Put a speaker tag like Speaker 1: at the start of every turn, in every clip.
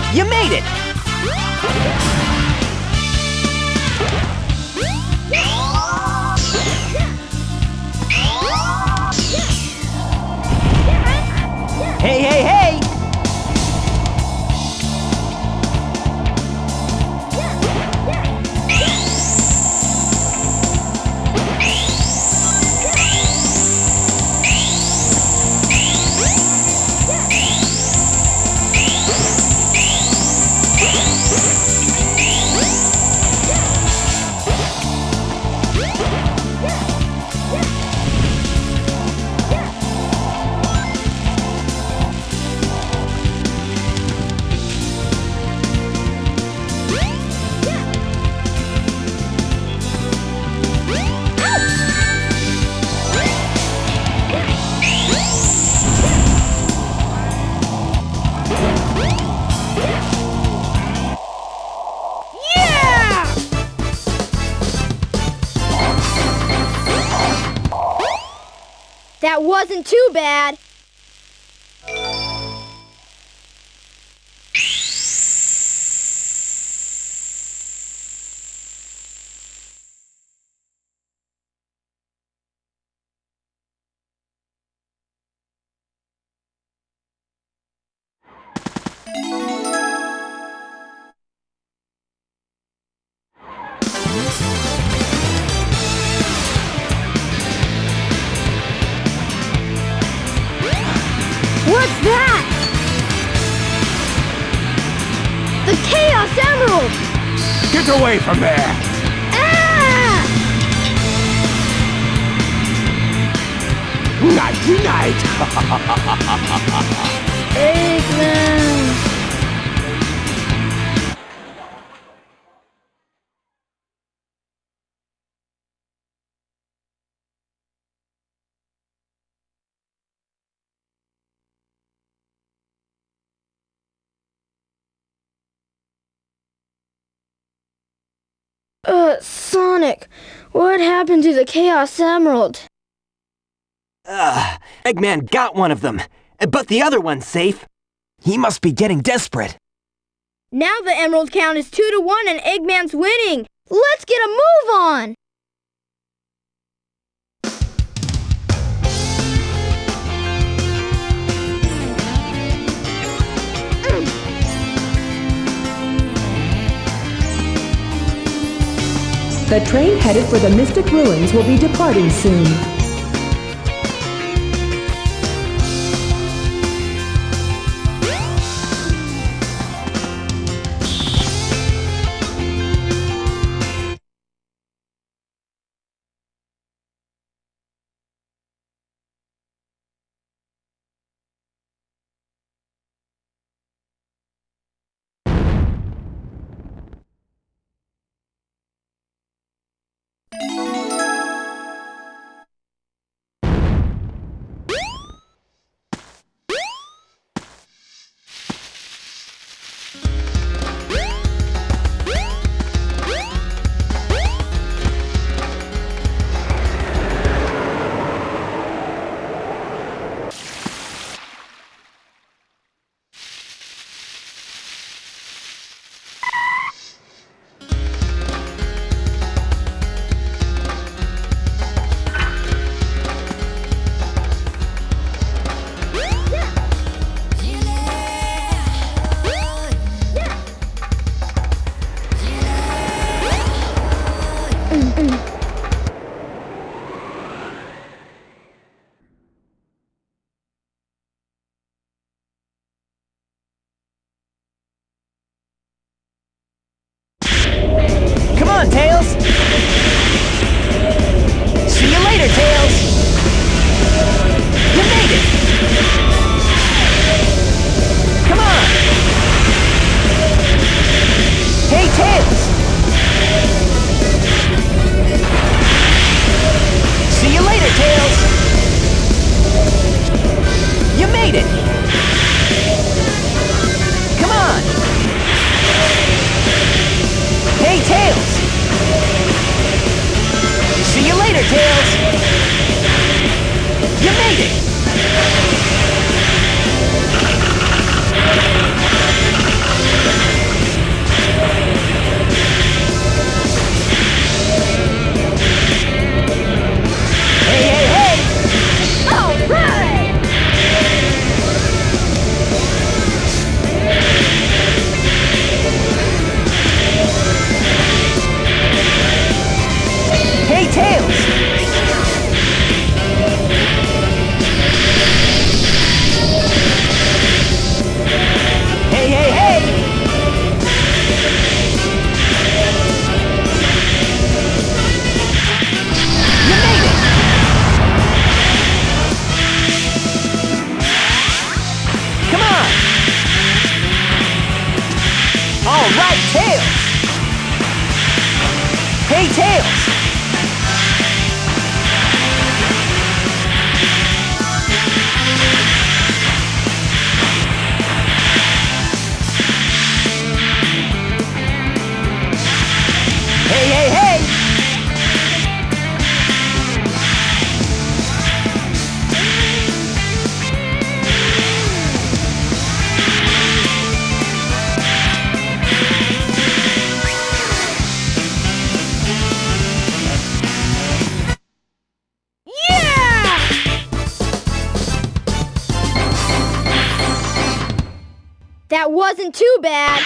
Speaker 1: You made it! Hey, hey, hey!
Speaker 2: That wasn't too bad. What's that? The Chaos Emerald!
Speaker 3: Get away from there!
Speaker 2: Ah!
Speaker 3: Nighty night!
Speaker 2: Eggman! Sonic, what happened to the Chaos Emerald?
Speaker 1: Eggman got one of them, but the other one's safe. He must be getting desperate.
Speaker 2: Now the emerald count is 2-1 and Eggman's winning. Let's get a move on!
Speaker 4: The train headed for the Mystic Ruins will be departing soon.
Speaker 1: Come on, Tails! See you later, Tails! You made it! Come on! Hey, Tails! See you later, Tails! You made it! Come on! Hey, Tails! See you later, Tails!
Speaker 5: Knuckles!
Speaker 1: Hey, hey, hey!
Speaker 2: Yeah! That wasn't too bad.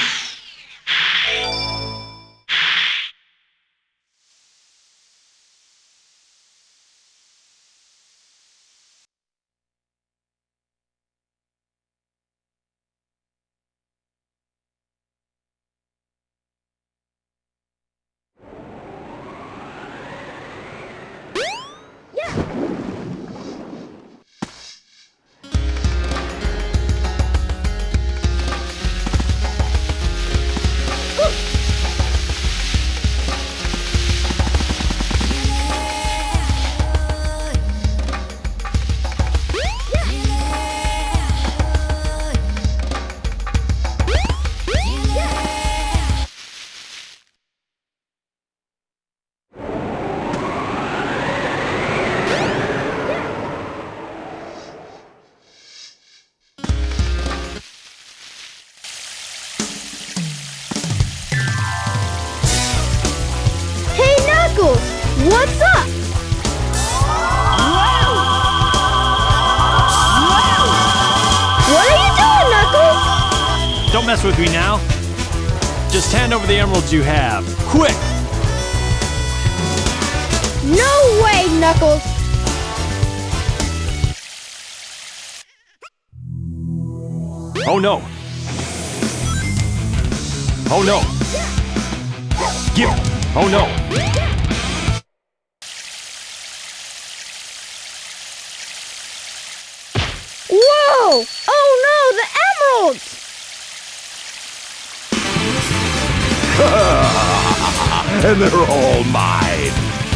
Speaker 2: What's up? What are you doing, Knuckles?
Speaker 5: Don't mess with me now. Just hand over the emeralds you have. Quick!
Speaker 2: No way, Knuckles!
Speaker 5: Oh no! Oh no! Give! Oh no!
Speaker 2: Whoa! Oh no, the emeralds!
Speaker 3: And they're all mine.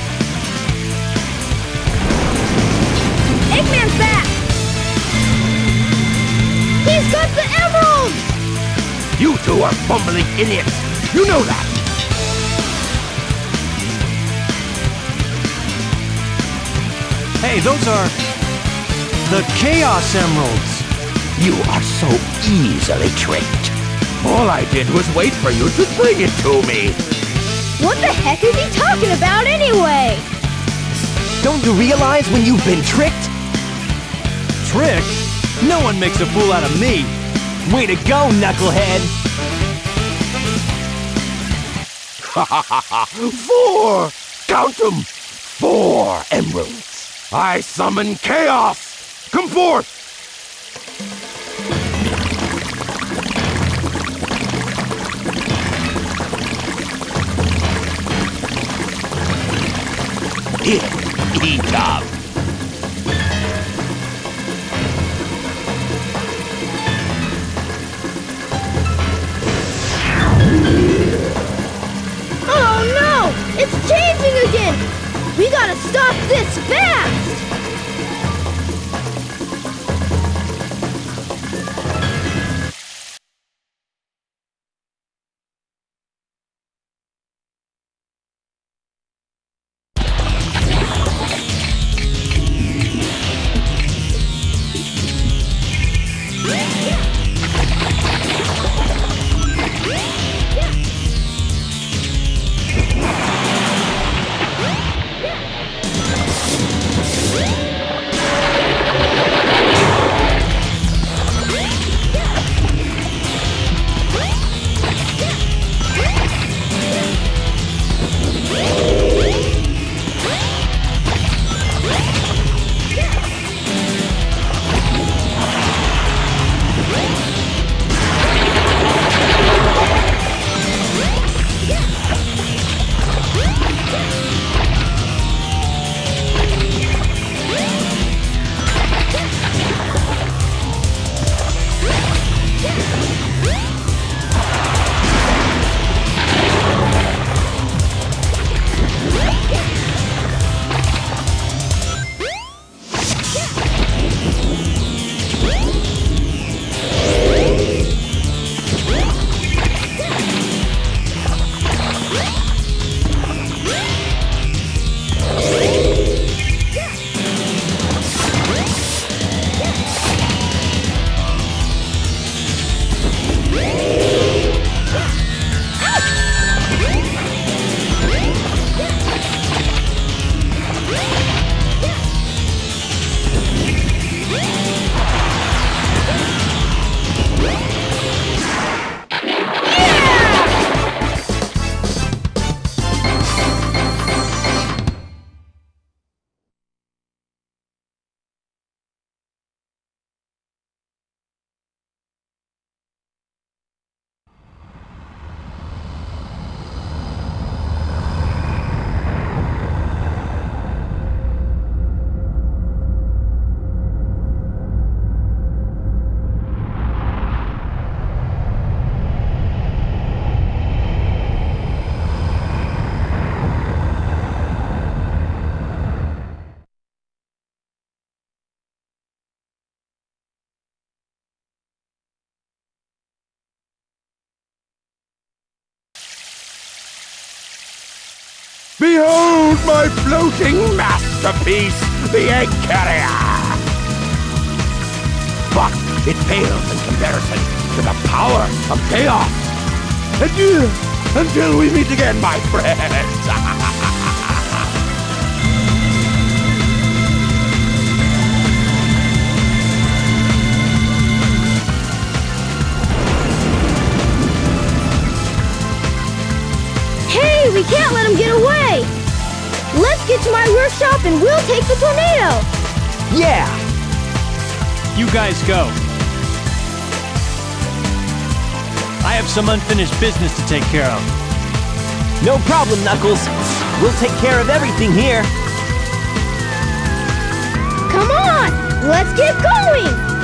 Speaker 2: Eggman's back! He's got the emeralds!
Speaker 3: You two are fumbling idiots. You know that.
Speaker 5: Hey, those are the Chaos Emeralds.
Speaker 3: You are so easily tricked. All I did was wait for you to bring it to me.
Speaker 2: What the heck is he talking about anyway?
Speaker 1: Don't you realize when you've been tricked?
Speaker 5: Tricked? No one makes a fool out of me.
Speaker 1: Way to go, knucklehead!
Speaker 3: 4! Count them! 4 emeralds. I summon chaos. Come forth! Here, eat up.
Speaker 2: Oh no! It's changing again! We gotta stop this fast!
Speaker 3: Behold my floating masterpiece, the egg carrier! But it pales in comparison to the power of chaos. Adieu, until we meet again, my friends.
Speaker 2: Hey, we can't let him get away! Let's get to my workshop and we'll take the tornado!
Speaker 1: Yeah!
Speaker 5: You guys go. I have some unfinished business to take care of.
Speaker 1: No problem, Knuckles. We'll take care of everything here.
Speaker 2: Come on! Let's get going!